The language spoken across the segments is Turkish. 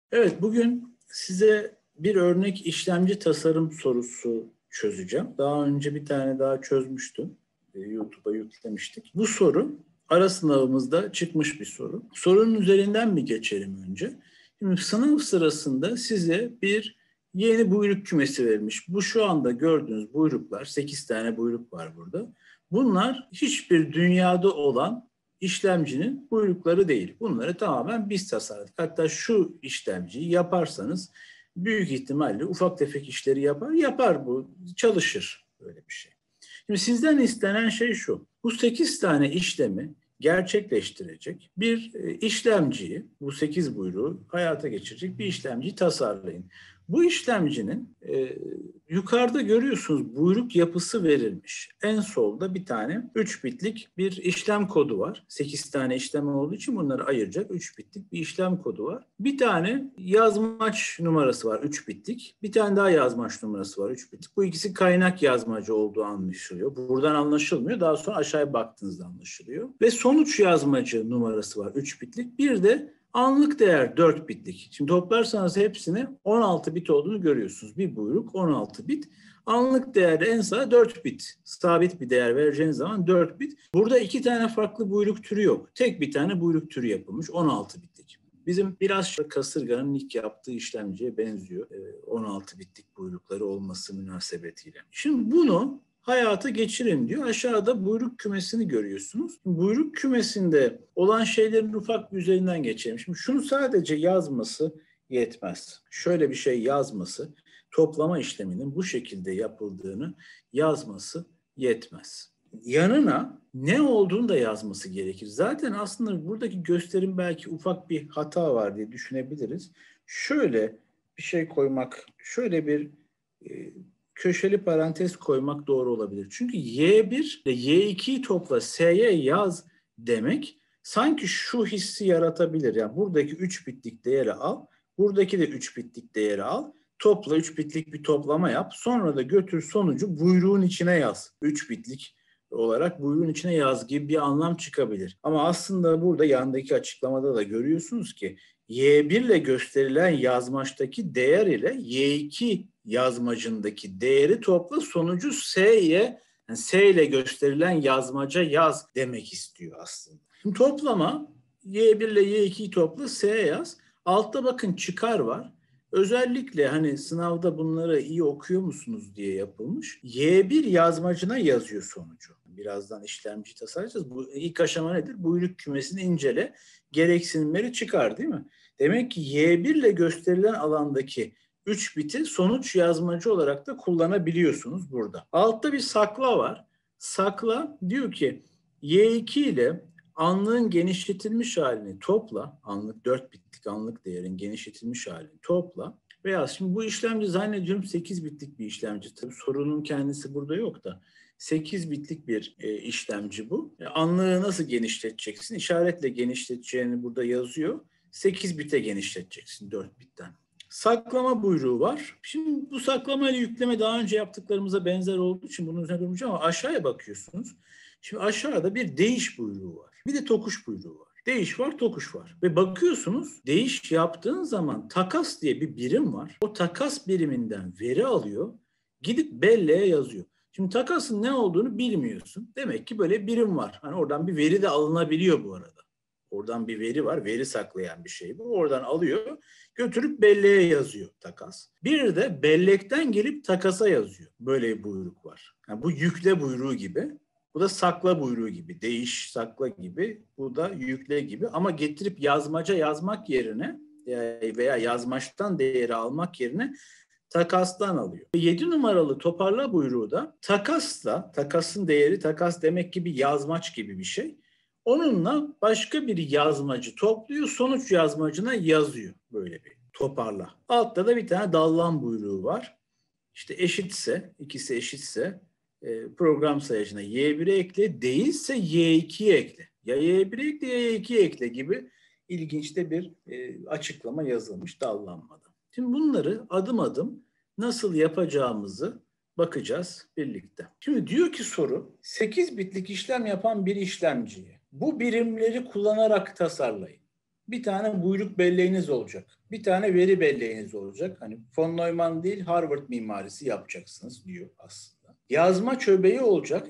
Evet, bugün size bir örnek işlemci tasarım sorusu çözeceğim. Daha önce bir tane daha çözmüştüm. YouTube'a yüklemiştik. Bu soru ara sınavımızda çıkmış bir soru. Sorunun üzerinden mi geçelim önce? Şimdi sınav sırasında size bir yeni buyruk kümesi verilmiş. Bu şu anda gördüğünüz buyruklar, 8 tane buyruk var burada. Bunlar hiçbir dünyada olan işlemcinin buyrukları değil. Bunları tamamen biz tasarladık. Hatta şu işlemciyi yaparsanız büyük ihtimalle ufak tefek işleri yapar bu, çalışır böyle bir şey. Şimdi sizden istenen şey şu. Bu 8 tane işlemi gerçekleştirecek bir işlemciyi, bu 8 buyruğu hayata geçirecek bir işlemciyi tasarlayın. Bu işlemcinin yukarıda görüyorsunuz buyruk yapısı verilmiş. En solda bir tane 3 bitlik bir işlem kodu var. 8 tane işlem olduğu için bunları ayıracak 3 bitlik bir işlem kodu var. Bir tane yazmaç numarası var 3 bitlik. Bir tane daha yazmaç numarası var 3 bitlik. Bu ikisi kaynak yazmacı olduğu anlaşılıyor. Buradan anlaşılmıyor. Daha sonra aşağıya baktığınızda anlaşılıyor. Ve sonuç yazmacı numarası var 3 bitlik. Bir de anlık değer 4 bitlik. Şimdi toplarsanız hepsini 16 bit olduğunu görüyorsunuz. Bir buyruk 16 bit. Anlık değerde en sağ 4 bit. Sabit bir değer vereceğiniz zaman 4 bit. Burada 2 tane farklı buyruk türü yok. Tek bir tane buyruk türü yapılmış 16 bitlik. Bizim biraz kasırganın ilk yaptığı işlemciye benziyor. 16 bitlik buyrukları olması münasebetiyle. Şimdi bunu hayata geçirin diyor. Aşağıda buyruk kümesini görüyorsunuz. Buyruk kümesinde olan şeylerin ufak bir üzerinden geçelim. Şimdi şunu sadece yazması yetmez. Şöyle bir şey yazması, toplama işleminin bu şekilde yapıldığını yazması yetmez. Yanına ne olduğunu da yazması gerekir. Zaten aslında buradaki gösterim belki ufak bir hata var diye düşünebiliriz. Şöyle bir şey koymak, şöyle bir köşeli parantez koymak doğru olabilir. Çünkü Y1 ile Y2'yi topla S'ye yaz demek sanki şu hissi yaratabilir. Yani buradaki 3 bitlik değeri al, buradaki de 3 bitlik değeri al, topla 3 bitlik bir toplama yap. Sonra da götür sonucu buyruğun içine yaz. 3 bitlik olarak buyruğun içine yaz gibi bir anlam çıkabilir. Ama aslında burada yandaki açıklamada da görüyorsunuz ki Y1 ile gösterilen yazmaçtaki değer ile Y2 yazmacındaki değeri topla sonucu S'ye, yani S ile gösterilen yazmaca yaz demek istiyor aslında. Şimdi toplama Y1 ile Y2'yi topla S'ye yaz. Altta bakın çıkar var. Özellikle hani sınavda bunları iyi okuyor musunuz diye yapılmış. Y1 yazmacına yazıyor sonucu. Birazdan işlemci tasarlayacağız. Bu ilk aşama nedir? Buyruk kümesini incele. Gereksinimleri çıkar değil mi? Demek ki Y1 ile gösterilen alandaki 3 biti sonuç yazmacı olarak da kullanabiliyorsunuz burada. Altta bir sakla var. Sakla diyor ki Y2 ile anlığın genişletilmiş halini topla. Anlık 4 bitlik anlık değerin genişletilmiş halini topla. Veya şimdi bu işlemci zannediyorum 8 bitlik bir işlemci. Tabii sorunun kendisi burada yok da. 8 bitlik bir işlemci bu. Anlığı nasıl genişleteceksin? İşaretle genişleteceğini burada yazıyor. 8 bite genişleteceksin 4 bitten. Saklama buyruğu var. Şimdi bu saklama ile yükleme daha önce yaptıklarımıza benzer olduğu için bunun üzerine durmayacağım ama aşağıya bakıyorsunuz. Şimdi aşağıda bir değiş buyruğu var. Bir de tokuş buyruğu var. Değiş var, tokuş var. Ve bakıyorsunuz değiş yaptığın zaman takas diye bir birim var. O takas biriminden veri alıyor. Gidip belleğe yazıyor. Şimdi takasın ne olduğunu bilmiyorsun. Demek ki böyle birim var. Hani oradan bir veri de alınabiliyor bu arada. Oradan bir veri var. Veri saklayan bir şey bu. Oradan alıyor. Götürüp belleğe yazıyor takas. Bir de bellekten gelip takasa yazıyor. Böyle bir buyruk var. Yani bu yükle buyruğu gibi. Bu da sakla buyruğu gibi. Değiş sakla gibi. Bu da yükle gibi. Ama getirip yazmaca yazmak yerine veya yazmaçtan değeri almak yerine takastan alıyor. 7 numaralı toparla buyruğu da takasla, takasın değeri takas demek gibi yazmaç gibi bir şey. Onunla başka bir yazmacı topluyor, sonuç yazmacına yazıyor böyle bir toparla. Altta da bir tane dallan buyruğu var. İşte eşitse, ikisi eşitse program sayacına Y1'e ekle, değilse Y2'ye ekle. Ya Y1'e ekle ya Y2'ye ekle gibi ilginç de bir açıklama yazılmış dallanmada. Şimdi bunları adım adım nasıl yapacağımızı bakacağız birlikte. Şimdi diyor ki soru 8 bitlik işlem yapan bir işlemciyi bu birimleri kullanarak tasarlayın. bir tane buyruk belleğiniz olacak. Bir tane veri belleğiniz olacak. Hani von Neumann değil, Harvard mimarisi yapacaksınız diyor aslında. Yazma çöbeği olacak.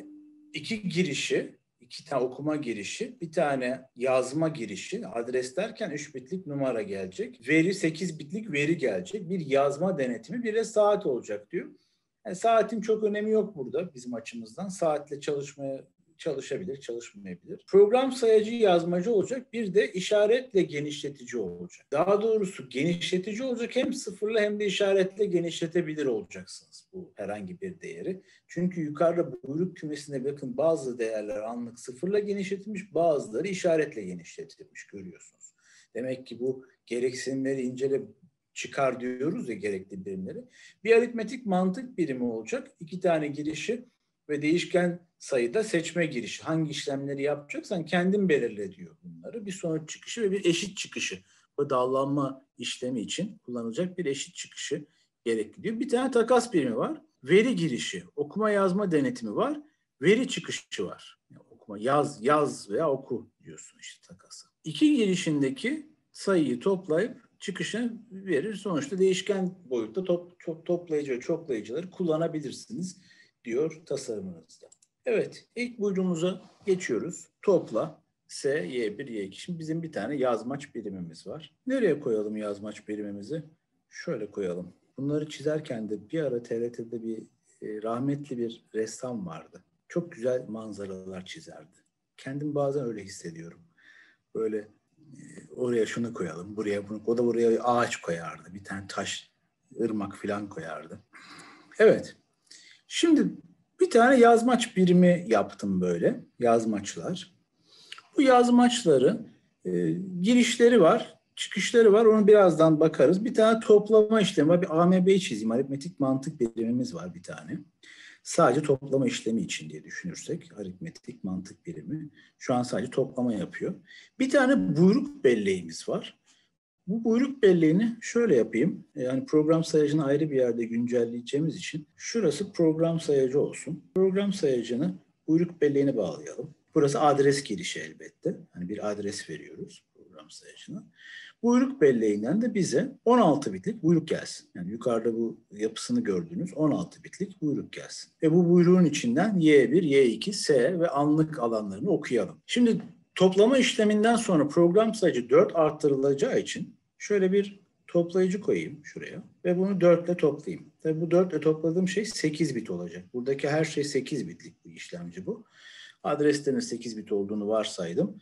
2 girişi, 2 tane okuma girişi, bir tane yazma girişi. Adres derken 3 bitlik numara gelecek. Veri 8 bitlik veri gelecek. Bir yazma denetimi, bir de saat olacak diyor. Yani saatin çok önemi yok burada bizim açımızdan. Saatle çalışabilir, çalışmayabilir. Program sayacı yazmacı olacak. Bir de işaretle genişletici olacak. Daha doğrusu genişletici olacak. Hem sıfırla hem de işaretle genişletebilir olacaksınız bu herhangi bir değeri. Çünkü yukarıda buyruk kümesine bakın, bazı değerler anlık sıfırla genişletilmiş, bazıları işaretle genişletilmiş, görüyorsunuz. Demek ki bu gereksinimleri incele, çıkar diyoruz ya, gerekli birimleri. Bir aritmetik mantık birimi olacak. 2 tane girişi ve değişken sayıda seçme girişi. Hangi işlemleri yapacaksan kendin belirle diyor bunları. Bir sonuç çıkışı ve bir eşit çıkışı. Bu dağlanma işlemi için kullanılacak bir eşit çıkışı gerekli diyor. Bir tane takas birimi var. Veri girişi, okuma yazma denetimi var. Veri çıkışı var. Yani okuma, yaz veya oku diyorsun işte takası. 2 girişindeki sayıyı toplayıp çıkışını verir. Sonuçta değişken boyutta toplayıcı ve çoklayıcıları kullanabilirsiniz diyor tasarımınızda. Evet, ilk buyruğumuza geçiyoruz. Topla S, Y1, Y2. Şimdi bizim bir tane yazmaç birimimiz var. Nereye koyalım yazmaç birimimizi? Şöyle koyalım. Bunları çizerken de bir ara TRT'de bir rahmetli bir ressam vardı. Çok güzel manzaralar çizerdi. Kendim bazen öyle hissediyorum. Böyle oraya şunu koyalım, buraya bunu. O da buraya bir ağaç koyardı. Bir tane taş, ırmak falan koyardı. Evet. Şimdi bir tane yazmaç birimi yaptım böyle. Yazmaçlar. Bu yazmaçları girişleri var, çıkışları var. Onu birazdan bakarız. Bir tane toplama işlemi var. Bir AMB'yi çizeyim. Aritmetik mantık birimimiz var bir tane. Sadece toplama işlemi için diye düşünürsek aritmetik mantık birimi şu an sadece toplama yapıyor. Bir tane buyruk belleğimiz var. Bu buyruk belleğini şöyle yapayım. Yani program sayacını ayrı bir yerde güncelleyeceğimiz için şurası program sayacı olsun. Program sayacını buyruk belleğine bağlayalım. Burası adres girişi elbette. Hani bir adres veriyoruz program sayacına. Buyruk belleğinden de bize 16 bitlik buyruk gelsin. Yani yukarıda bu yapısını gördüğünüz 16 bitlik buyruk gelsin. Ve bu buyruğun içinden Y1, Y2, S ve anlık alanlarını okuyalım. Şimdi toplama işleminden sonra program sayıcı 4 artırılacağı için şöyle bir toplayıcı koyayım şuraya ve bunu 4 ile toplayayım. Tabii bu 4 ile topladığım şey 8 bit olacak. Buradaki her şey 8 bitlik bir işlemci bu. Adreslerin 8 bit olduğunu varsaydım.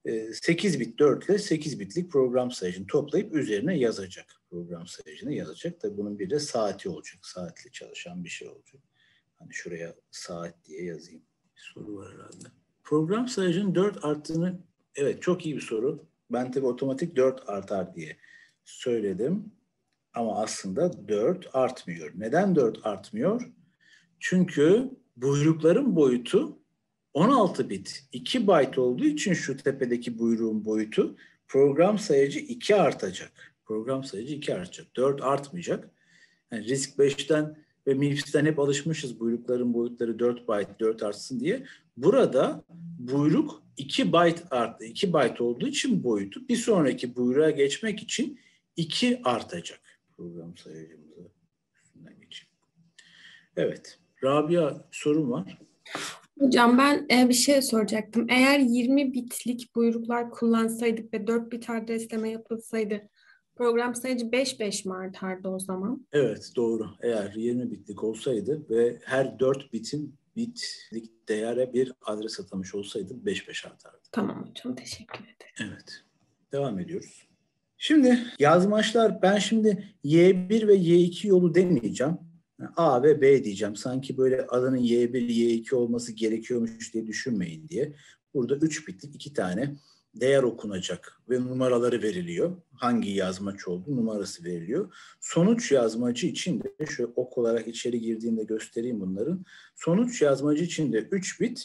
8 bit 4 ile 8 bitlik program sayıcını toplayıp üzerine yazacak. Program sayıcını yazacak. Tabii bunun bir de saati olacak. Saatle çalışan bir şey olacak. Hani şuraya saat diye yazayım. Bir soru var herhalde. Program sayıcının 4 arttığını, evet çok iyi bir soru. Ben tabii otomatik 4 artar diye söyledim. Ama aslında 4 artmıyor. Neden 4 artmıyor? Çünkü buyrukların boyutu 16 bit. 2 byte olduğu için şu tepedeki buyruğun boyutu program sayıcı 2 artacak. Program sayıcı 2 artacak. 4 artmayacak. Yani RISC-V'den ve MIPS'ten hep alışmışız buyrukların boyutları 4 byte, 4 artsın diye. Burada buyruk 2 byte arttı. 2 byte olduğu için boyutu bir sonraki buyruğa geçmek için 2 artacak. Program sayıcımızı üstünden geçeyim. Evet. Rabia sorun var. Hocam ben bir şey soracaktım. Eğer 20 bitlik buyruklar kullansaydık ve 4 bit adresleme yapılsaydı program sayıcı 5-5 mi artardı o zaman? Evet doğru. Eğer 20 bitlik olsaydı ve her 4 bitin bitlik değere bir adres atamış olsaydı 5-5 artardı. Tamam hocam, teşekkür ederim. Evet. Devam ediyoruz. Şimdi yazmaçlar, ben şimdi Y1 ve Y2 yolu demeyeceğim. A ve B diyeceğim. Sanki böyle adının Y1, Y2 olması gerekiyormuş diye düşünmeyin diye. Burada 3 bitlik 2 tane değer okunacak ve numaraları veriliyor. Hangi yazmaç olduğu numarası veriliyor. Sonuç yazmacı için de şöyle ok olarak içeri girdiğimde göstereyim bunların. Sonuç yazmacı için de 3 bit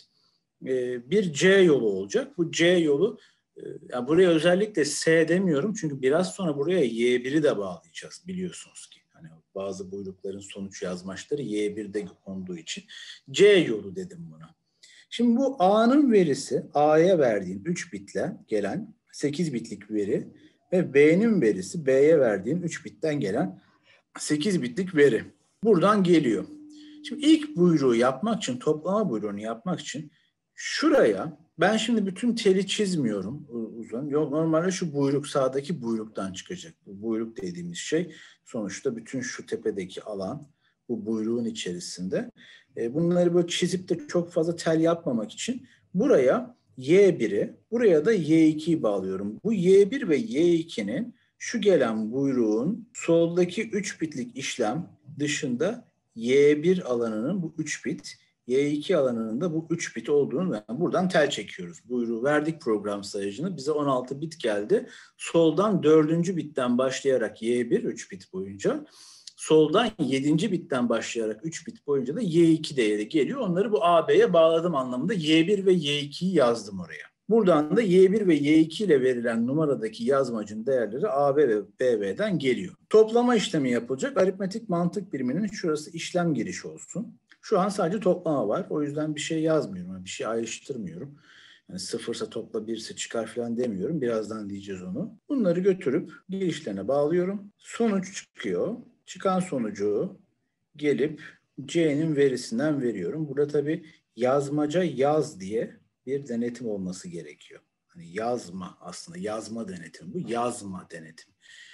bir C yolu olacak. Bu C yolu, yani buraya özellikle S demiyorum çünkü biraz sonra buraya Y1'i de bağlayacağız biliyorsunuz ki. Hani bazı buyrukların sonuç yazmaçları Y1'de konduğu için C yolu dedim buna. Şimdi bu A'nın verisi, A'ya verdiğin 3 bitle gelen 8 bitlik veri ve B'nin verisi B'ye verdiğim 3 bitten gelen 8 bitlik veri. Buradan geliyor. Şimdi ilk buyruğu yapmak için, toplama buyruğunu yapmak için şuraya ben şimdi bütün teli çizmiyorum uzun. Normalde şu buyruk sağdaki buyruktan çıkacak. Bu buyruk dediğimiz şey sonuçta bütün şu tepedeki alan bu buyruğun içerisinde. Bunları böyle çizip de çok fazla tel yapmamak için buraya Y1'i, buraya da Y2'yi bağlıyorum. Bu Y1 ve Y2'nin şu gelen buyruğun soldaki 3 bitlik işlem dışında Y1 alanının bu 3 bit, Y2 alanının da bu 3 bit olduğunu buradan tel çekiyoruz. Buyruğu verdik program sayacını. Bize 16 bit geldi. Soldan 4. bitten başlayarak Y1 3 bit boyunca, soldan 7. bitten başlayarak 3 bit boyunca da Y2 değeri geliyor. Onları bu AB'ye bağladım anlamında Y1 ve Y2'yi yazdım oraya. Buradan da Y1 ve Y2 ile verilen numaradaki yazmacın değerleri AB ve BB'den geliyor. Toplama işlemi yapılacak. Aritmetik mantık biriminin şurası işlem girişi olsun. Şu an sadece toplama var. O yüzden bir şey yazmıyorum. Bir şey ayrıştırmıyorum. Yani sıfırsa topla, birse çıkar falan demiyorum. Birazdan diyeceğiz onu. Bunları götürüp girişlerine bağlıyorum. Sonuç çıkıyor. Çıkan sonucu gelip C'nin verisinden veriyorum. Burada tabii yazmaca yaz diye bir denetim olması gerekiyor. Hani yazma aslında yazma denetimi. Bu yazma denetim.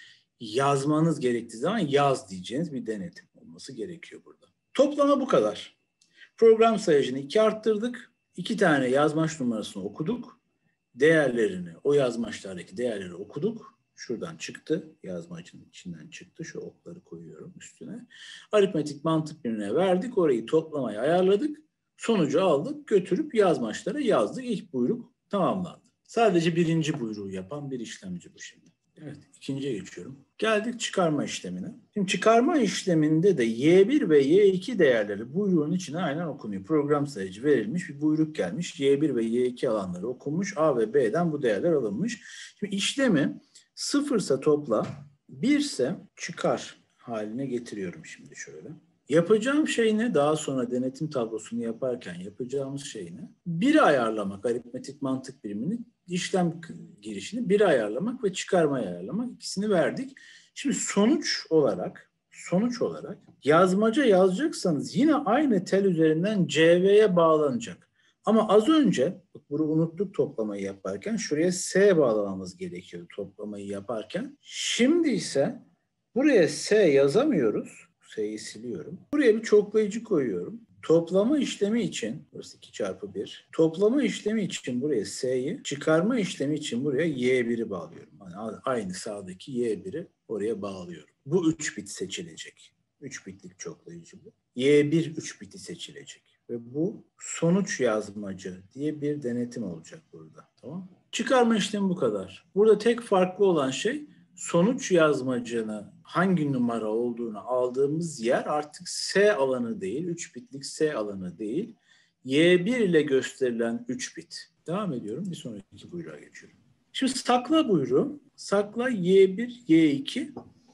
Yazmanız gerektiği zaman yaz diyeceğiniz bir denetim olması gerekiyor burada. Toplama bu kadar. Program sayacını 2 arttırdık. 2 tane yazmaç numarasını okuduk. Değerlerini, o yazmaçlardaki değerleri okuduk. Şuradan çıktı. Yazmacının içinden çıktı. Şu okları koyuyorum üstüne. Aritmetik mantık birimine verdik. Orayı toplamayı ayarladık. Sonucu aldık. Götürüp yazmaçlara yazdık. İlk buyruk tamamlandı. Sadece birinci buyruğu yapan bir işlemci bu şimdi. Evet, ikinciye geçiyorum. Geldik çıkarma işlemine. Şimdi çıkarma işleminde de Y1 ve Y2 değerleri buyruğun içine aynen okunuyor. Program sayıcı verilmiş, bir buyruk gelmiş. Y1 ve Y2 alanları okunmuş. A ve B'den bu değerler alınmış. Şimdi işlemi sıfırsa topla, 1 ise çıkar haline getiriyorum şimdi şöyle. Yapacağım şey ne? Daha sonra denetim tablosunu yaparken yapacağımız şey ne? 1'i ayarlamak, aritmetik mantık biriminin işlem girişini 1'i ayarlamak ve çıkarmayı ayarlamak. İkisini verdik. Şimdi sonuç olarak yazmaca yazacaksanız yine aynı tel üzerinden CV'ye bağlanacak. Ama az önce bunu unuttuk toplamayı yaparken. Şuraya S bağlamamız gerekiyor toplamayı yaparken. Şimdi ise buraya S yazamıyoruz. S'yi siliyorum. Buraya bir çoklayıcı koyuyorum. Toplama işlemi için, burası 2 çarpı 1. Toplama işlemi için buraya S'yi, çıkarma işlemi için buraya Y1'i bağlıyorum. Yani aynı sağdaki Y1'i oraya bağlıyorum. Bu 3 bit seçilecek. 3 bitlik çoklayıcı bu. Y1 3 biti seçilecek. Ve bu sonuç yazmacı diye bir denetim olacak burada. Tamam. Çıkarma işlemi bu kadar. Burada tek farklı olan şey sonuç yazmacını hangi numara olduğunu aldığımız yer artık S alanı değil, 3 bitlik S alanı değil, Y1 ile gösterilen 3 bit. Devam ediyorum, bir sonraki buyruğa geçiyorum. Şimdi sakla buyruğu, sakla Y1, Y2.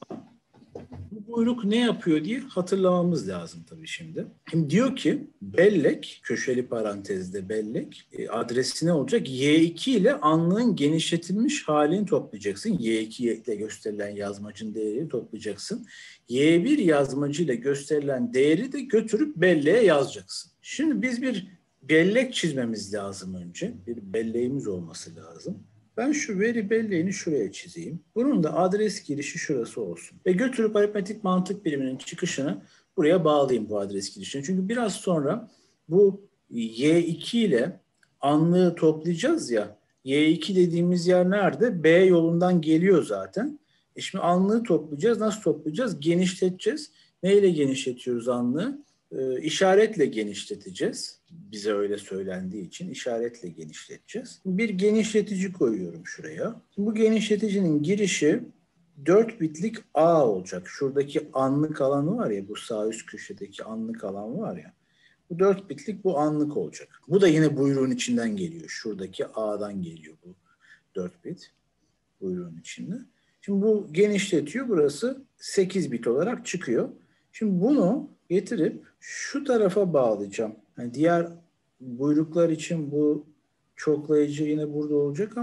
Bu buyruk ne yapıyor diye hatırlamamız lazım tabii şimdi. Şimdi diyor ki bellek, köşeli parantezde bellek adresi ne olacak? Y2 ile anlığın genişletilmiş halini toplayacaksın. Y2 ile gösterilen yazmacın değerini toplayacaksın. Y1 yazmacı ile gösterilen değeri de götürüp belleğe yazacaksın. Şimdi biz bir bellek çizmemiz lazım önce. Bir belleğimiz olması lazım. Ben şu veri belleğini şuraya çizeyim. Bunun da adres girişi şurası olsun. Ve götürüp aritmetik mantık biriminin çıkışını buraya bağlayayım bu adres girişini. Çünkü biraz sonra bu Y2 ile anlığı toplayacağız ya. Y2 dediğimiz yer nerede? B yolundan geliyor zaten. Şimdi anlığı toplayacağız. Nasıl toplayacağız? Genişleteceğiz. Neyle genişletiyoruz anlığı? İşaretle genişleteceğiz. Bize öyle söylendiği için işaretle genişleteceğiz. Bir genişletici koyuyorum şuraya. Bu genişleticinin girişi 4 bitlik A olacak. Şuradaki anlık alanı var ya, bu sağ üst köşedeki anlık alan var ya. Bu 4 bitlik bu anlık olacak. Bu da yine buyruğun içinden geliyor. Şuradaki A'dan geliyor bu 4 bit buyruğun içinde. Şimdi bu genişletiyor. Burası 8 bit olarak çıkıyor. Şimdi bunu getirip şu tarafa bağlayacağım. Yani diğer buyruklar için bu çoklayıcı yine burada olacak ama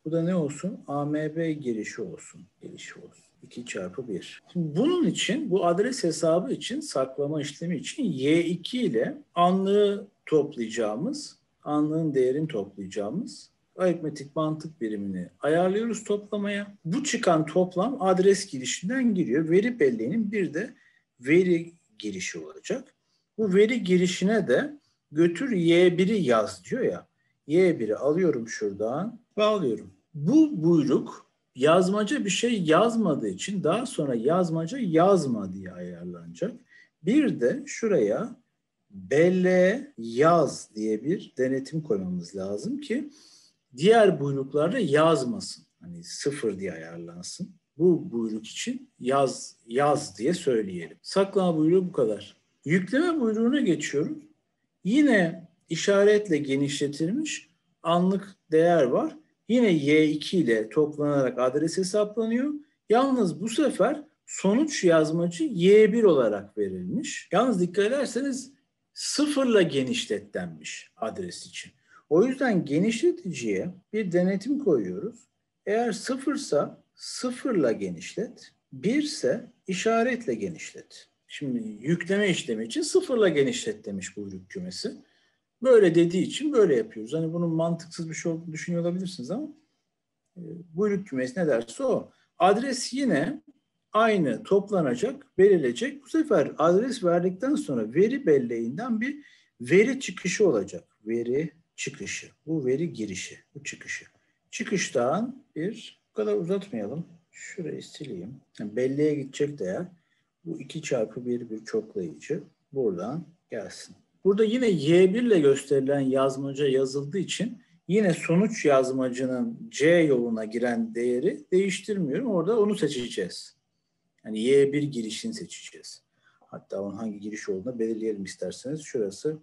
Bu da ne olsun? AMB girişi olsun. Girişi olsun. 2 çarpı 1. Şimdi bunun için, bu adres hesabı için, saklama işlemi için Y2 ile anlığı toplayacağımız, anlığın değerini toplayacağımız aritmetik mantık birimini ayarlıyoruz toplamaya. Bu çıkan toplam adres girişinden giriyor. Veri belleğinin bir de veri girişi olacak. Bu veri girişine de götür Y1'i yaz diyor ya. Y1'i alıyorum şuradan ve alıyorum. Bu buyruk yazmaca bir şey yazmadığı için daha sonra yazmaca yazma diye ayarlanacak. Bir de şuraya belleğe yaz diye bir denetim koymamız lazım ki diğer buyruklarda yazmasın. Hani 0 diye ayarlansın. Bu buyruk için yaz diye söyleyelim. Saklama buyruğu bu kadar. Yükleme buyruğuna geçiyorum. Yine işaretle genişletilmiş anlık değer var. Yine Y2 ile toplanarak adres hesaplanıyor. Yalnız bu sefer sonuç yazmacı Y1 olarak verilmiş. Yalnız dikkat ederseniz 0 ile genişlet denmiş adres için. O yüzden genişleticiye bir denetim koyuyoruz. Eğer 0 ise 0 ile genişlet, 1 ise işaretle genişlet. Şimdi yükleme işlemi için 0 ile genişlet demiş buyruk kümesi. Böyle dediği için böyle yapıyoruz. Hani bunun mantıksız bir şey olduğunu düşünüyor olabilirsiniz ama buyruk kümesi ne derse o. Adres yine aynı toplanacak, verilecek. Bu sefer adres verdikten sonra veri belleğinden bir veri çıkışı olacak. Veri çıkışı. Bu veri girişi. Bu çıkışı. Çıkıştan bu kadar uzatmayalım. Şurayı sileyim. Yani belleğe gidecek değer. Bu 2 çarpı 1 bir çoklayıcı. Buradan gelsin. Burada yine Y1 ile gösterilen yazmaca yazıldığı için yine sonuç yazmacının C yoluna giren değeri değiştirmiyorum. Orada onu seçeceğiz. Yani Y1 girişini seçeceğiz. Hatta onun hangi giriş olduğunu belirleyelim isterseniz. Şurası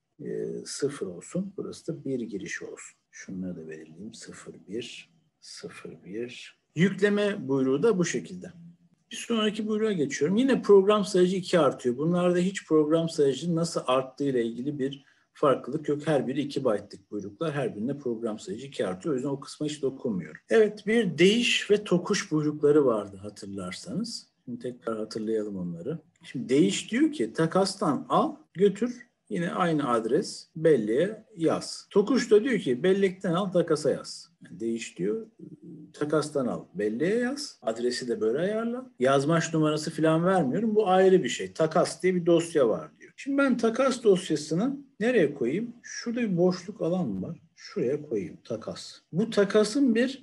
0 olsun. Burası da 1 giriş olsun. Şunları da belirleyeyim. 0, 1, 0, 1. Yükleme buyruğu da bu şekilde. Bir sonraki buyruğa geçiyorum. Yine program sayıcı 2 artıyor. Bunlarda hiç program sayıcı nasıl arttığı ile ilgili bir farklılık yok. Her biri 2 byte'lık buyruklar. Her birinde program sayıcı 2 artıyor. O yüzden o kısma hiç dokunmuyorum. Evet, bir değiş ve tokuş buyrukları vardı hatırlarsanız. Şimdi tekrar hatırlayalım onları. Şimdi değiş diyor ki takastan al, götür. Yine aynı adres belleğe yaz. Tokuş da diyor ki bellekten al takasa yaz. Yani değiş diyor takastan al belleğe yaz. Adresi de böyle ayarla. Yazmaç numarası falan vermiyorum. Bu ayrı bir şey. Takas diye bir dosya var diyor. Şimdi ben takas dosyasını nereye koyayım? Şurada bir boşluk alan var. Şuraya koyayım takas. Bu takasın bir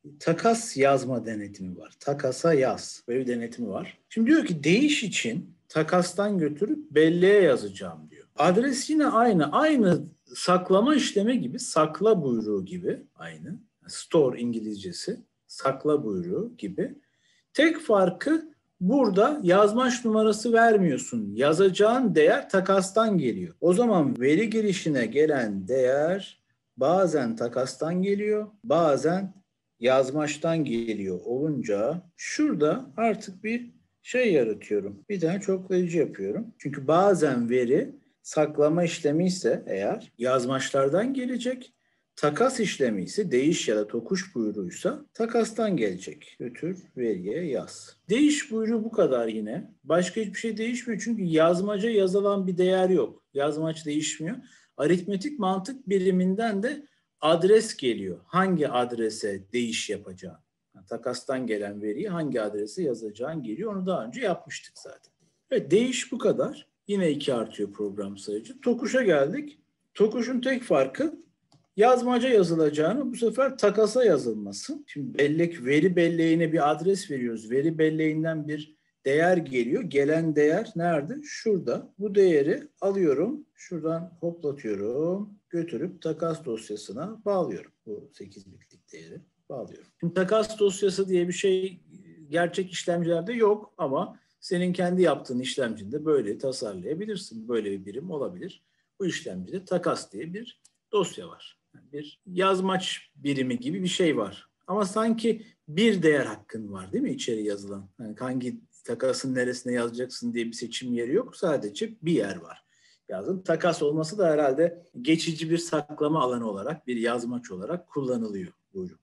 takas yazma denetimi var. Takasa yaz. Böyle bir denetimi var. Şimdi diyor ki değiş için takastan götürüp belleğe yazacağım diyor. Adres yine aynı. Aynı saklama işlemi gibi, sakla buyruğu gibi aynı. Store İngilizcesi, sakla buyruğu gibi. Tek farkı burada yazmaç numarası vermiyorsun. Yazacağın değer takastan geliyor. O zaman veri girişine gelen değer bazen takastan geliyor, bazen yazmaçtan geliyor olunca şurada artık bir şey yaratıyorum. Bir tane çoklayıcı yapıyorum. Çünkü bazen veri saklama işlemi ise eğer yazmaçlardan gelecek, takas işlemi ise değiş ya da tokuş buyruğuysa takastan gelecek. Götür veriye yaz. Değiş buyruğu bu kadar yine. Başka hiçbir şey değişmiyor çünkü yazmaca yazılan bir değer yok. Yazmaç değişmiyor. Aritmetik mantık biriminden de adres geliyor. Hangi adrese değiş yapacağın. Takastan gelen veriyi hangi adrese yazacağın geliyor. Onu daha önce yapmıştık zaten. Evet, değiş bu kadar. Yine 2 artıyor program sayıcı. Tokuş'a geldik. Tokuş'un tek farkı yazmaca yazılacağını bu sefer takasa yazılması. Şimdi veri belleğine bir adres veriyoruz. Veri belleğinden bir değer geliyor. Gelen değer nerede? Şurada. Bu değeri alıyorum. Şuradan hoplatıyorum. Götürüp takas dosyasına bağlıyorum. Bu 8 bitlik değeri bağlıyorum. Şimdi takas dosyası diye bir şey gerçek işlemcilerde yok ama senin kendi yaptığın işlemcinde böyle tasarlayabilirsin. Böyle bir birim olabilir. Bu işlemcide takas diye bir dosya var. Yani bir yazmaç birimi gibi bir şey var. Ama sanki bir değer hakkın var değil mi içeri yazılan? Yani hangi takasın neresine yazacaksın diye bir seçim yeri yok. Sadece bir yer var. Yazın takas olması da herhalde geçici bir saklama alanı olarak, bir yazmaç olarak kullanılıyor buyruklarda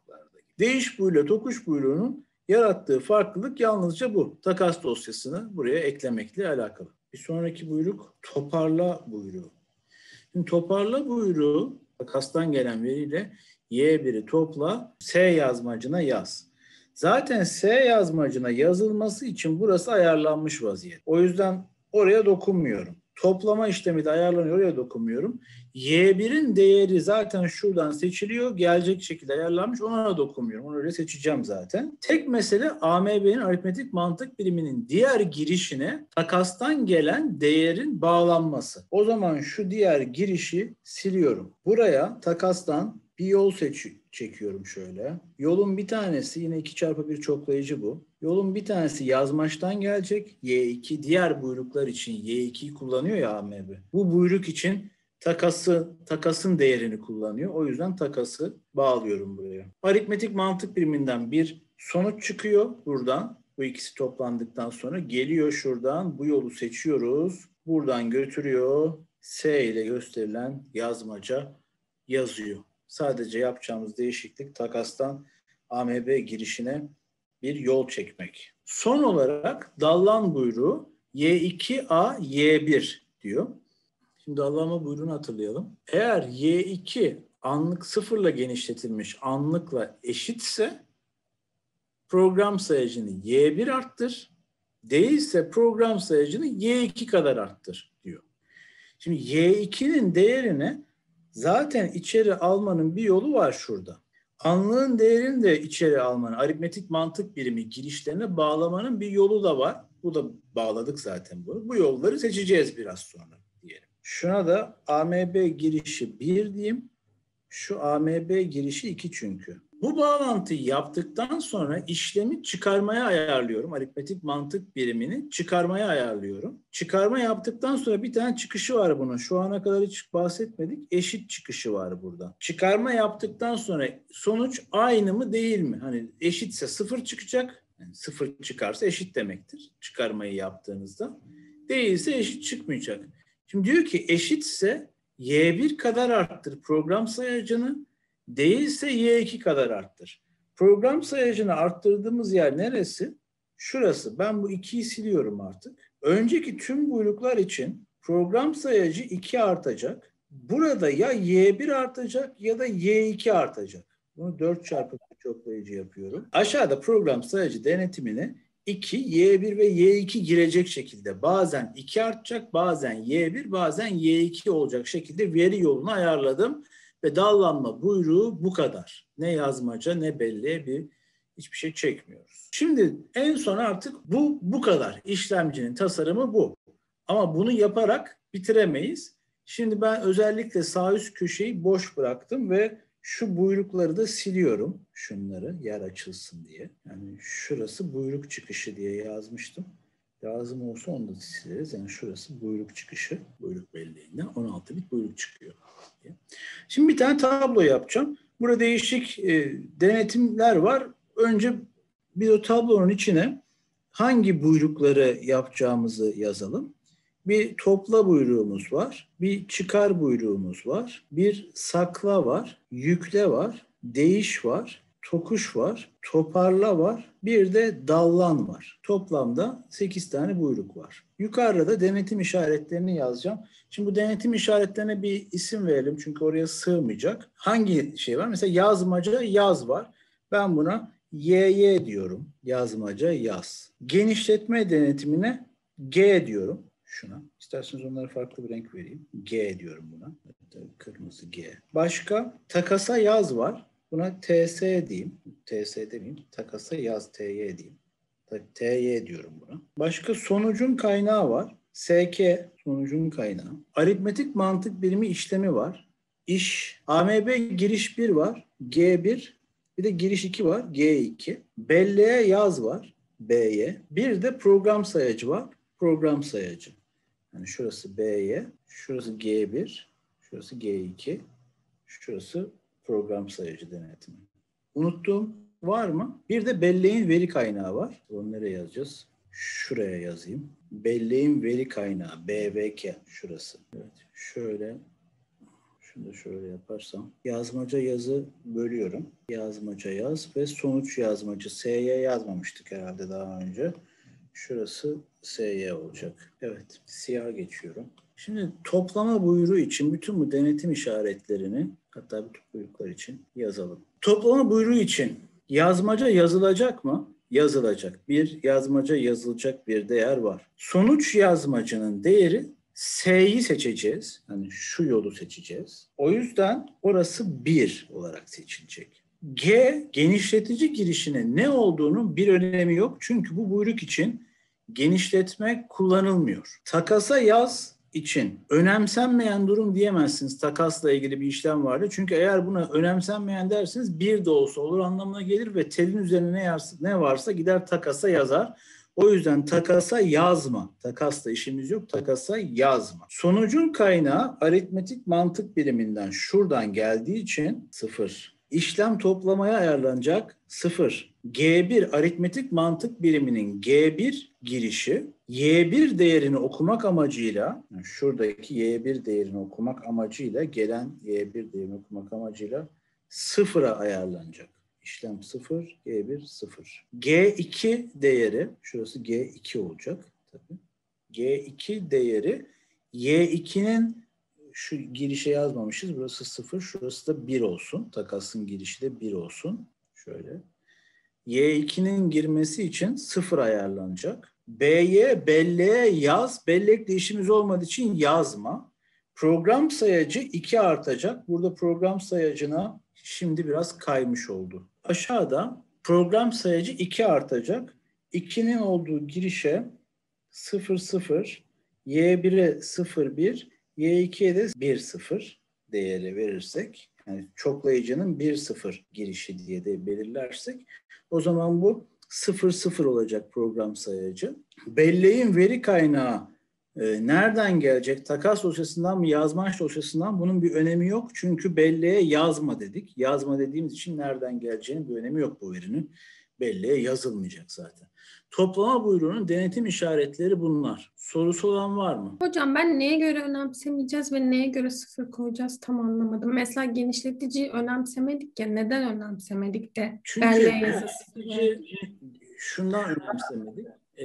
Değiş buyruğuyla tokuş buyruğunun yarattığı farklılık yalnızca bu. Takas dosyasını buraya eklemekle alakalı. Bir sonraki buyruk toparla buyruğu. Şimdi toparla buyruğu takastan gelen veriyle Y1'i topla, S yazmacına yaz. Zaten S yazmacına yazılması için burası ayarlanmış vaziyet. O yüzden oraya dokunmuyorum. Toplama işlemi de ayarlanıyor, oraya dokunmuyorum. Y1'in değeri zaten şuradan seçiliyor, gelecek şekilde ayarlanmış, ona da dokunmuyorum. Onu öyle seçeceğim zaten. Tek mesele AMB'nin aritmetik mantık biriminin diğer girişine takastan gelen değerin bağlanması. O zaman şu diğer girişi siliyorum. Buraya takastan bir yol çekiyorum şöyle. Yolun bir tanesi yine 2x1 çoklayıcı bu. Yolun bir tanesi yazmaçtan gelecek. Y2 diğer buyruklar için Y2'yi kullanıyor ya AMB. Bu buyruk için takasın değerini kullanıyor. O yüzden takası bağlıyorum buraya. Aritmetik mantık biriminden bir sonuç çıkıyor buradan. Bu ikisi toplandıktan sonra geliyor şuradan. Bu yolu seçiyoruz. Buradan götürüyor. S ile gösterilen yazmaca yazıyor. Sadece yapacağımız değişiklik takastan AMB girişine bir yol çekmek. Son olarak dallan buyruğu Y2A Y1 diyor. Şimdi dallama buyruğunu hatırlayalım. Eğer Y2 anlık sıfırla genişletilmiş anlıkla eşitse program sayacını Y1 arttır. Değilse program sayacını Y2 kadar arttır diyor. Şimdi Y2'nin değerini zaten içeri almanın bir yolu var şurada. Anlığın değerini de içeri almanın, aritmetik mantık birimi girişlerine bağlamanın bir yolu da var. Bu da bağladık zaten bunu. Bu yolları seçeceğiz biraz sonra diyelim. Şuna da AMB girişi 1 diyeyim. Şu AMB girişi 2 çünkü. Bu bağlantıyı yaptıktan sonra işlemi çıkarmaya ayarlıyorum. Aritmetik mantık birimini çıkarmaya ayarlıyorum. Çıkarma yaptıktan sonra bir tane çıkışı var bunun. Şu ana kadar hiç bahsetmedik. Eşit çıkışı var burada. Çıkarma yaptıktan sonra sonuç aynı mı değil mi? Hani eşitse 0 çıkacak. Yani 0 çıkarsa eşit demektir. Çıkarmayı yaptığınızda. Değilse eşit çıkmayacak. Şimdi diyor ki eşitse Y1 kadar arttır program sayacını. Değilse Y2 kadar arttır. Program sayacını arttırdığımız yer neresi? Şurası. Ben bu 2'yi siliyorum artık. Önceki tüm buyruklar için program sayacı 2 artacak. Burada ya Y1 artacak ya da Y2 artacak. Bunu 4x çoklayıcı yapıyorum. Aşağıda program sayacı denetimine 2, Y1 ve Y2 girecek şekilde bazen 2 artacak, bazen Y1, bazen Y2 olacak şekilde veri yolunu ayarladım. Ve dallanma buyruğu bu kadar. Ne yazmaca ne belleğe hiçbir şey çekmiyoruz. Şimdi en son artık bu kadar. İşlemcinin tasarımı bu. Ama bunu yaparak bitiremeyiz. Şimdi ben özellikle sağ üst köşeyi boş bıraktım ve şu buyrukları da siliyorum. Şunları yer açılsın diye. Yani şurası buyruk çıkışı diye yazmıştım. Lazım olsa onu da sileriz. Yani şurası buyruk çıkışı. Buyruk belleğinden 16 bit buyruk çıkıyor. Şimdi bir tane tablo yapacağım. Burada değişik denetimler var. Önce bir o tablonun içine hangi buyrukları yapacağımızı yazalım. Bir topla buyruğumuz var. Bir çıkar buyruğumuz var. Bir sakla var. Yükle var. Değiş var. Tokuş var. Toparla var. Bir de dallan var. Toplamda 8 tane buyruk var. Yukarıda da denetim işaretlerini yazacağım. Şimdi bu denetim işaretlerine bir isim verelim. Çünkü oraya sığmayacak. Hangi şey var? Mesela yazmaca yaz var. Ben buna YY diyorum. Yazmaca yaz. Genişletme denetimine G diyorum. Şuna. İsterseniz onlara farklı bir renk vereyim. G diyorum buna. Kırmızı G. Başka takasa yaz var. Buna TS diyeyim. TS demeyeyim. Takasa yaz TY diyeyim. TY diyorum buna. Başka sonucun kaynağı var. SK sonucun kaynağı. Aritmetik mantık birimi işlemi var. İş. AMB giriş 1 var. G1. Bir de giriş 2 var. G2. Belleğe yaz var. B'ye. Bir de program sayacı var. Program sayacı. Yani şurası B'ye. Şurası G1. Şurası G2. Şurası program sayacı denetimi. Unuttuğum var mı? Bir de belleğin veri kaynağı var. Onu nereye yazacağız? Şuraya yazayım. Belleğin veri kaynağı BVK şurası. Evet. Şunu da şöyle yaparsam. Yazmaca yazı bölüyorum. Yazmaca yaz ve sonuç yazmacı. SY yazmamıştık herhalde daha önce. Şurası SY olacak. Evet, siyah geçiyorum. Şimdi toplama buyruğu için bütün bu denetim işaretlerini, hatta bütün buyruklar için yazalım. Toplama buyruğu için yazmaca yazılacak mı? Yazılacak. Bir yazmaca yazılacak bir değer var. Sonuç yazmacının değeri S'yi seçeceğiz. Yani şu yolu seçeceğiz. O yüzden orası 1 olarak seçilecek. G genişletici girişine ne olduğunun bir önemi yok. Çünkü bu buyruk için genişletme kullanılmıyor. Takasa yaz için önemsenmeyen durum diyemezsiniz. Takasla ilgili bir işlem vardı. Çünkü eğer buna önemsenmeyen derseniz bir de olsa olur anlamına gelir ve telin üzerine ne varsa gider takasa yazar. O yüzden takasa yazma. Takasla işimiz yok. Takasa yazma. Sonucun kaynağı aritmetik mantık biriminden şuradan geldiği için 0. İşlem toplamaya ayarlanacak 0. G1 aritmetik mantık biriminin G1 girişi Y1 değerini okumak amacıyla, yani şuradaki Y1 değerini okumak amacıyla gelen Y1 değerini okumak amacıyla 0'a ayarlanacak. İşlem 0, G1 0. G2 değeri, şurası G2 olacak tabii. G2 değeri Y2'nin şu girişe yazmamışız. Burası 0, şurası da 1 olsun. Takasın girişi de 1 olsun. Şöyle. Y2'nin girmesi için 0 ayarlanacak. B'ye belleğe yaz. Bellekle işimiz olmadığı için yazma. Program sayacı 2 artacak. Burada program sayacına şimdi biraz kaymış oldu. Aşağıda program sayacı 2 artacak. 2'nin olduğu girişe 0 0, Y1'e 0 1, Y2'ye de 1 0 değeri verirsek, yani çoklayıcının 1 0 girişi diye de belirlersek, o zaman bu 0 0 olacak program sayacı. Belleğin veri kaynağı nereden gelecek? Takas dosyasından mı, yazmaç dosyasından? Bunun bir önemi yok. Çünkü belleğe yazma dedik. Yazma dediğimiz için nereden geleceğinin bir önemi yok bu verinin. Belleğe yazılmayacak zaten. Toplama buyruğunun denetim işaretleri bunlar. Sorusu olan var mı? Hocam ben neye göre önemsemeyeceğiz ve neye göre 0 koyacağız tam anlamadım. Mesela genişleticiyi önemsemedik ya, neden önemsemedik de Çünkü belleğe yazısı. şundan önemsemedik.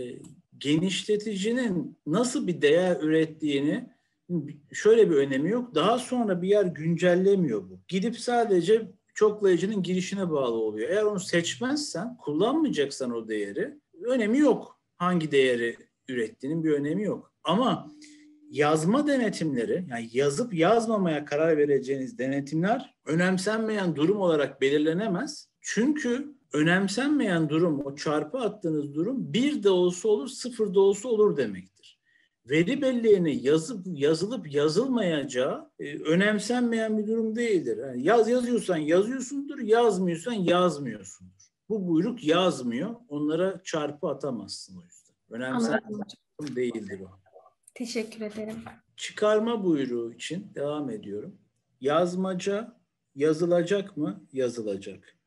Genişleticinin nasıl bir değer ürettiğini şöyle bir önemi yok. Daha sonra bir yer güncellemiyor bu. Gidip sadece çoklayıcının girişine bağlı oluyor. Eğer onu seçmezsen, kullanmayacaksan o değeri, önemi yok. Hangi değeri ürettiğinin bir önemi yok. Ama yazma denetimleri, yani yazıp yazmamaya karar vereceğiniz denetimler önemsenmeyen durum olarak belirlenemez. Çünkü önemsenmeyen durum, o çarpı attığınız durum 1 de olsa olur, 0 da olsa olur demektir. Veri belleğine yazılıp yazılmayacağı önemsenmeyen bir durum değildir. Yani yazıyorsan yazıyorsundur, yazmıyorsan yazmıyorsundur. Bu buyruk yazmıyor, onlara çarpı atamazsın o yüzden. Önemsenmeyen durum değildir o. Teşekkür ederim. Çıkarma buyruğu için devam ediyorum. Yazmaca yazılacak mı? Yazılacak.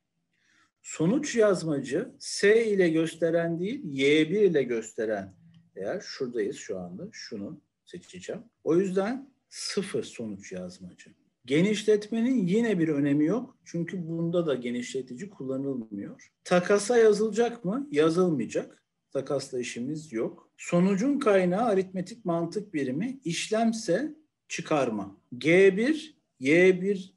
Sonuç yazmacı S ile gösteren değil, Y1 ile gösteren değer. Şuradayız şu anda. Şunu seçeceğim. O yüzden 0 sonuç yazmacı. Genişletmenin yine bir önemi yok. Çünkü bunda da genişletici kullanılmıyor. Takasa yazılacak mı? Yazılmayacak. Takasla işimiz yok. Sonucun kaynağı aritmetik mantık birimi. İşlemse çıkarma. G1, Y1,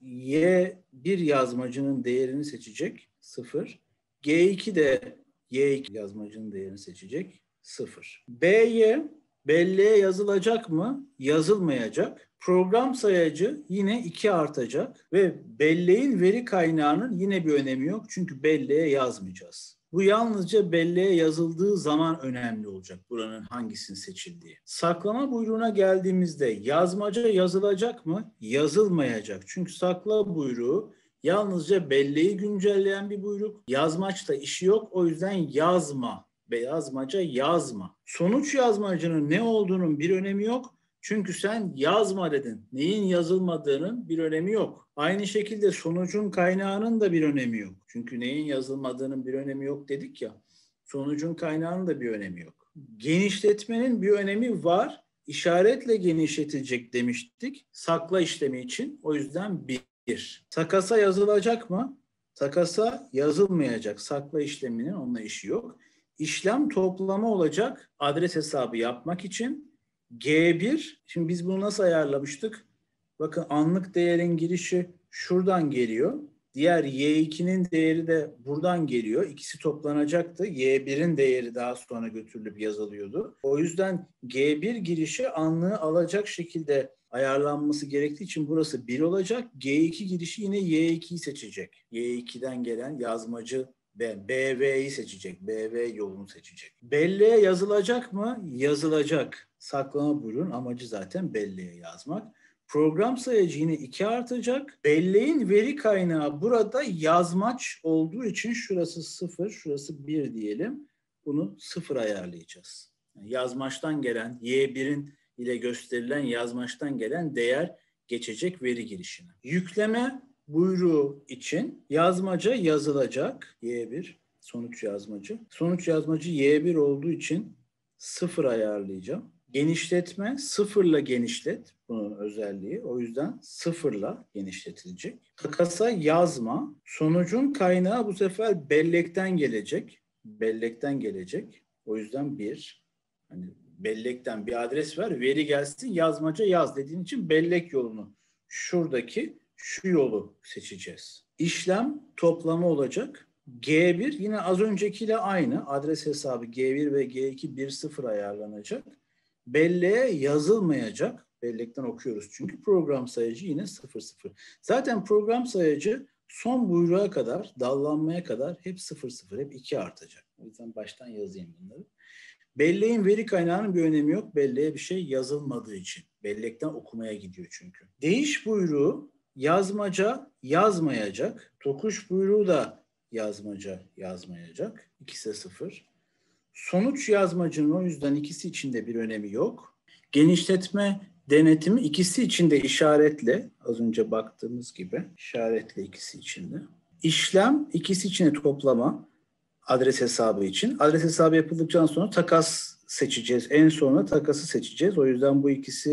Y1 yazmacının değerini seçecek. 0. G2 de Y2 yazmacının değerini seçecek. 0. B'ye belleğe yazılacak mı? Yazılmayacak. Program sayacı yine 2 artacak ve belleğin veri kaynağının yine bir önemi yok. Çünkü belleğe yazmayacağız. Bu yalnızca belleğe yazıldığı zaman önemli olacak buranın hangisinin seçildiği. Saklama buyruğuna geldiğimizde yazmaca yazılacak mı? Yazılmayacak. Çünkü sakla buyruğu yalnızca belleği güncelleyen bir buyruk. Yazmaçla işi yok. O yüzden yazma. Yazmaca yazma. Sonuç yazmacının ne olduğunun bir önemi yok. Çünkü sen yazma dedin. Neyin yazılmadığının bir önemi yok. Aynı şekilde sonucun kaynağının da bir önemi yok. Çünkü neyin yazılmadığının bir önemi yok dedik ya. Sonucun kaynağının da bir önemi yok. Genişletmenin bir önemi var. işaretle genişletilecek demiştik. Sakla işlemi için. O yüzden 1. Takasa yazılacak mı? Takasa yazılmayacak. Sakla işleminin onunla işi yok. İşlem toplama olacak adres hesabı yapmak için. G1, şimdi biz bunu nasıl ayarlamıştık? Bakın anlık değerin girişi şuradan geliyor. Diğer Y2'nin değeri de buradan geliyor. İkisi toplanacaktı. Y1'in değeri daha sonra götürülüp yazılıyordu. O yüzden G1 girişi anlığı alacak şekilde ayarlanması gerektiği için burası 1 olacak. G2 girişi yine Y2'yi seçecek. Y2'den gelen yazmacı BV'yi seçecek. BV yolunu seçecek. Belleğe yazılacak mı? Yazılacak. Saklama buyruğun amacı zaten belleğe yazmak. Program sayacı yine 2 artacak. Belleğin veri kaynağı burada yazmaç olduğu için şurası 0, şurası 1 diyelim. Bunu 0 ayarlayacağız. Yani yazmaçtan gelen, Y1'in ile gösterilen yazmaçtan gelen değer geçecek veri girişine. Yükleme buyruğu için yazmaca yazılacak. Y1 sonuç yazmacı. Sonuç yazmacı Y1 olduğu için 0 ayarlayacağım. Genişletme 0'la genişlet. Bunun özelliği. O yüzden 0'la genişletilecek. Takasa yazma. Sonucun kaynağı bu sefer bellekten gelecek. Bellekten gelecek. O yüzden 1. Hani bellekten bir adres ver. Veri gelsin yazmaca yaz dediğin için bellek yolunu şuradaki şu yolu seçeceğiz. İşlem toplama olacak. G1 yine az öncekiyle aynı. Adres hesabı G1 ve G2 1-0 ayarlanacak. Belleğe yazılmayacak. Bellekten okuyoruz çünkü program sayacı yine 0-0. Zaten program sayacı son buyruğa kadar, dallanmaya kadar hep 0-0, hep 2 artacak. O yüzden baştan yazayım bunları. Belleğin veri kaynağının bir önemi yok. Belleğe bir şey yazılmadığı için. Bellekten okumaya gidiyor çünkü. Değiş buyruğu yazmaca yazmayacak. Tokuş buyruğu da yazmaca yazmayacak. İkisi de 0. Sonuç yazmacının o yüzden ikisi için de bir önemi yok. Genişletme denetimi ikisi için de işaretle. Az önce baktığımız gibi işaretle ikisi için de. İşlem ikisi için de toplama. Adres hesabı için. Adres hesabı yapıldıktan sonra takas seçeceğiz. En sonra takası seçeceğiz. O yüzden bu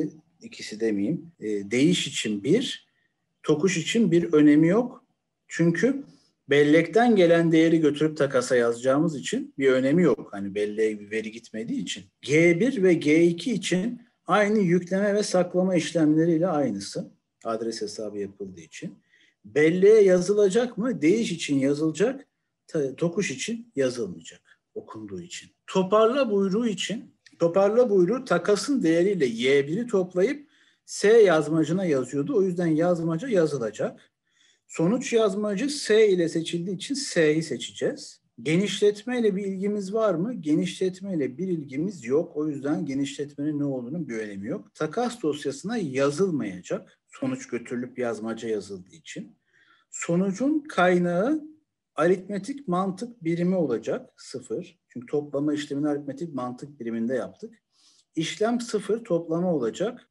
ikisi demeyeyim. Değiş için 1, tokuş için bir önemi yok. Çünkü bellekten gelen değeri götürüp takasa yazacağımız için bir önemi yok. Hani belleğe bir veri gitmediği için. G1 ve G2 için aynı yükleme ve saklama işlemleriyle aynısı. Adres hesabı yapıldığı için. Belleğe yazılacak mı? Değiş için yazılacak. Tokuş için yazılmayacak okunduğu için. Toparla buyruğu için, toparla buyruğu takasın değeriyle Y1'i toplayıp S yazmacına yazıyordu. O yüzden yazmaca yazılacak. Sonuç yazmacı S ile seçildiği için S'yi seçeceğiz. Genişletme ile bir ilgimiz var mı? Genişletme ile bir ilgimiz yok. O yüzden genişletmenin ne olduğunun bir önemi yok. Takas dosyasına yazılmayacak. Sonuç götürülüp yazmaca yazıldığı için. Sonucun kaynağı aritmetik mantık birimi olacak 0. Çünkü toplama işlemini aritmetik mantık biriminde yaptık. İşlem 0 toplama olacak.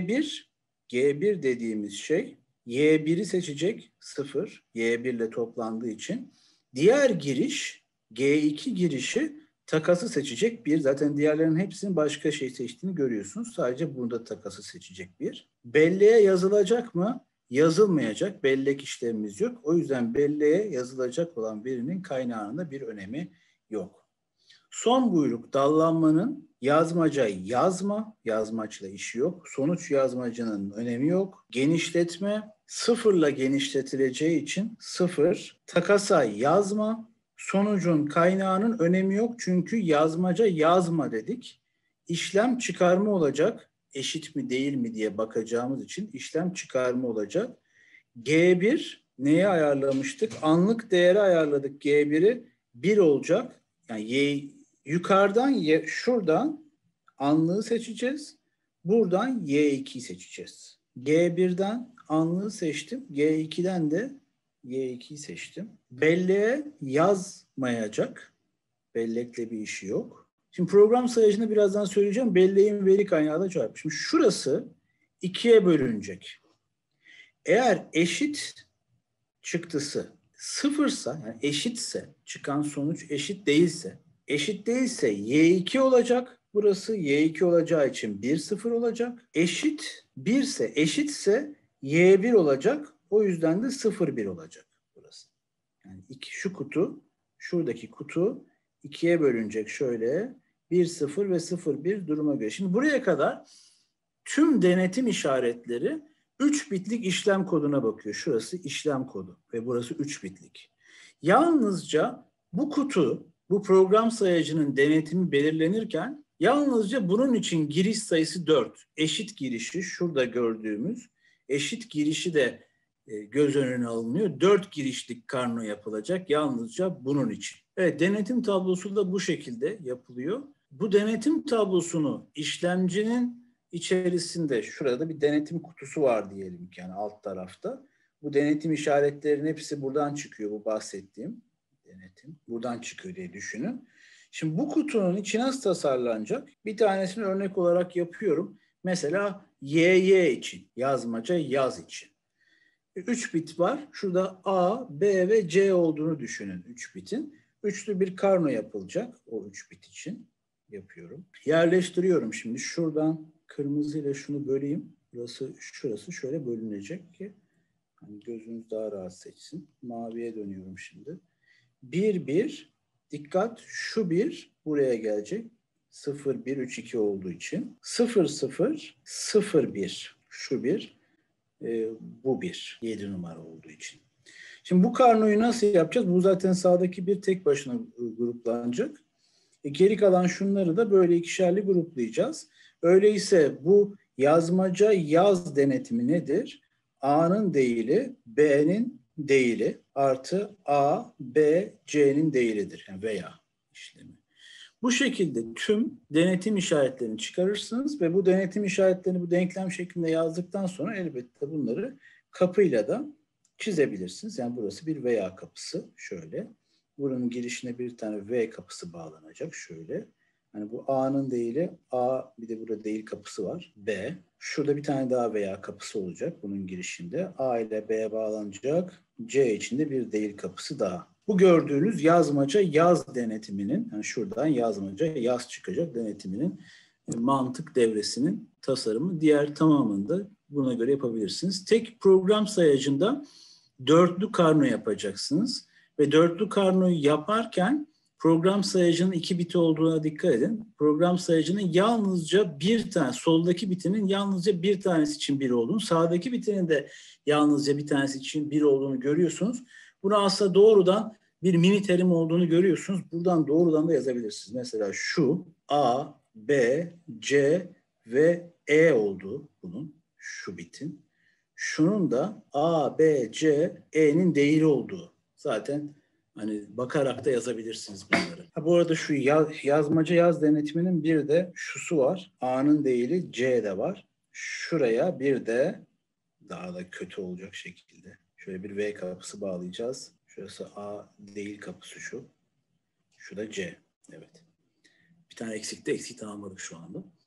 G1 dediğimiz şey Y1'i seçecek 0. Y1 ile toplandığı için. Diğer giriş G2 girişi takası seçecek 1. Zaten diğerlerinin hepsinin başka şey seçtiğini görüyorsunuz. Sadece burada takası seçecek 1. Belleğe yazılacak mı? Yazılmayacak. Bellek işlemimiz yok. O yüzden belleğe yazılacak olan verinin kaynağında bir önemi yok. Son buyruk dallanmanın yazmaca yazma, yazmaçla işi yok. Sonuç yazmacının önemi yok. Genişletme 0'la genişletileceği için 0. Takasa yazma, sonucun kaynağının önemi yok. Çünkü yazmaca yazma dedik. İşlem çıkarma olacak. Eşit mi değil mi diye bakacağımız için işlem çıkarma olacak. G1 neye ayarlamıştık? Anlık değeri ayarladık. G1'i 1 olacak. Yani yukarıdan şuradan anlığı seçeceğiz. Buradan Y2'yi seçeceğiz. G1'den anlığı seçtim. G2'den de Y2'yi seçtim. Belleğe yazmayacak. Bellekle bir işi yok. Şimdi program sayacını birazdan söyleyeceğim. Belleğin veri kaynağı da çarpı. Şimdi şurası 2'ye bölünecek. Eğer eşit çıktısı 0'sa, yani eşitse, çıkan sonuç eşit değilse Y2 olacak. Burası Y2 olacağı için 1, 0 olacak. Eşit 1 ise, eşitse Y1 olacak. O yüzden de 0, 1 olacak burası. Yani şu kutu, şuradaki kutu 2'ye bölünecek şöyle. 1, 0 ve 0, 1 duruma göre. Şimdi buraya kadar tüm denetim işaretleri 3 bitlik işlem koduna bakıyor. Şurası işlem kodu ve burası 3 bitlik. Yalnızca bu kutu, bu program sayacının denetimi belirlenirken yalnızca bunun için giriş sayısı 4. Eşit girişi şurada gördüğümüz eşit girişi de göz önüne alınıyor. 4 girişlik karno yapılacak yalnızca bunun için. Evet, denetim tablosu da bu şekilde yapılıyor. Bu denetim tablosunu işlemcinin içerisinde şurada bir denetim kutusu var diyelim ki yani alt tarafta. Bu denetim işaretlerinin hepsi buradan çıkıyor, bu bahsettiğim denetim. Buradan çıkıyor diye düşünün. Şimdi bu kutunun içi nasıl tasarlanacak? Bir tanesini örnek olarak yapıyorum. Mesela YY için, yazmaca yaz için. 3 bit var. Şurada A, B ve C olduğunu düşünün 3 bitin. Üçlü bir karno yapılacak o 3 bit için. Yapıyorum. Yerleştiriyorum şimdi. Şuradan kırmızıyla şunu böleyim. Şurası şöyle bölünecek ki hani gözünüz daha rahat seçsin. Maviye dönüyorum şimdi. 1, 1. Dikkat, şu 1 buraya gelecek. 0, 1, 3, 2 olduğu için. 0, 0, 0, 1. Şu 1. Bu 1. 7 numara olduğu için. Şimdi bu karnoyu nasıl yapacağız? Bu zaten sağdaki bir tek başına gruplanacak. Geri kalan şunları da böyle ikişerli gruplayacağız. Öyleyse bu yazmaca yaz denetimi nedir? A'nın değili, B'nin değili artı A, B, C'nin değilidir. Yani veya işlemi. Bu şekilde tüm denetim işaretlerini çıkarırsınız ve bu denetim işaretlerini bu denklem şeklinde yazdıktan sonra elbette bunları kapıyla da çizebilirsiniz. Yani burası bir veya kapısı şöyle. Buranın girişine bir tane V kapısı bağlanacak şöyle. Hani bu A'nın değili A, bir de burada değil kapısı var. B. Şurada bir tane daha veya kapısı olacak bunun girişinde. A ile B bağlanacak. C içinde bir değil kapısı daha. Bu gördüğünüz yazmaca yaz denetiminin, yani şuradan yazmaca yaz çıkacak denetiminin mantık devresinin tasarımı. Diğer tamamını da buna göre yapabilirsiniz. Tek program sayacında dörtlü karno yapacaksınız. Ve dörtlü karnoyu yaparken program sayacının 2 biti olduğuna dikkat edin. Program sayacının yalnızca bir tane, soldaki bitinin yalnızca bir tanesi için 1 olduğunu, sağdaki bitinin de yalnızca bir tanesi için 1 olduğunu görüyorsunuz. Bunu aslında doğrudan bir mini terim olduğunu görüyorsunuz. Buradan doğrudan da yazabilirsiniz. Mesela şu A, B, C ve E olduğu bunun, şu bitin. Şunun da A, B, C, E'nin değeri olduğu. Zaten hani bakarak da yazabilirsiniz bunları. Bu arada şu yazmaca yaz denetiminin bir de şusu var. A'nın değeri C'de var. Şuraya bir de daha da kötü olacak şekilde şöyle bir V kapısı bağlayacağız. Şurası A değil kapısı şu. Şu da C. Evet. Bir tane eksik tamamladık şu anda.